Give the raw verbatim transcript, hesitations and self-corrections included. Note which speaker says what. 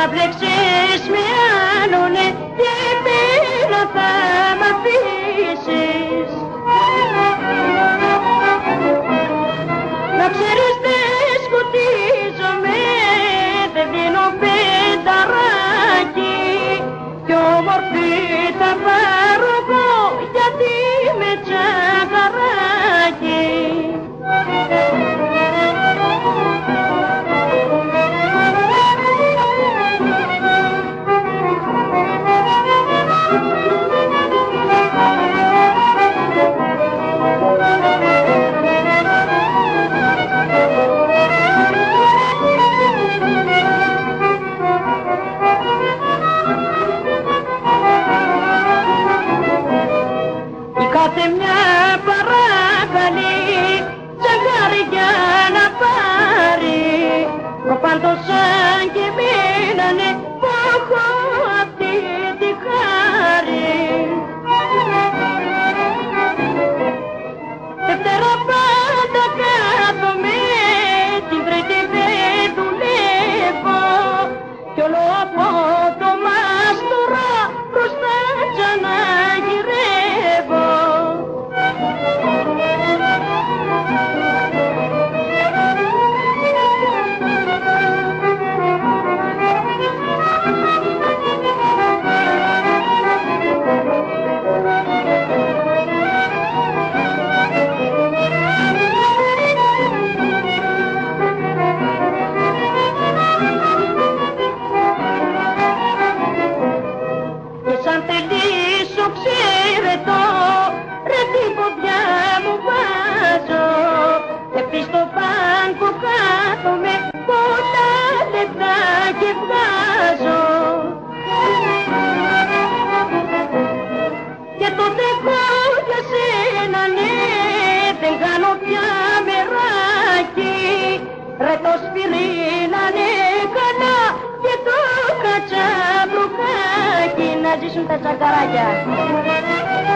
Speaker 1: μπλέξεις με άλλουνε και πέρα θα μ' αφήσεις. Να ξέρεις δεν σκοτίζομαι, δεν δίνω πενταράκι κι όμορφη θα πάρω εγώ γιατί με τσακαράκι. Κάθε μια παρακαλεί τσακάρι για να πάρει προπάντως σαν και μείνανε που έχω αυτή τη χάρη. Δευτέρα πάντα κάθομαι, την Τρίτη δεν δουλεύω κι όλο από το μάστορα μπροστά ξαναγυρεύω. Σαν τελείσω ξέρετο, ρε την ποδιά μου βάζω επί στο πάγκο κάθομαι, πολλά λεπτά και βγάζω. Και τότε εγώ για σένα ναι, δεν κάνω πια μεράκι, ρε το σπυρίνα ναι καλά και το κατσαμπρουκάκι. Να ζήσουν τα τσακαράκια.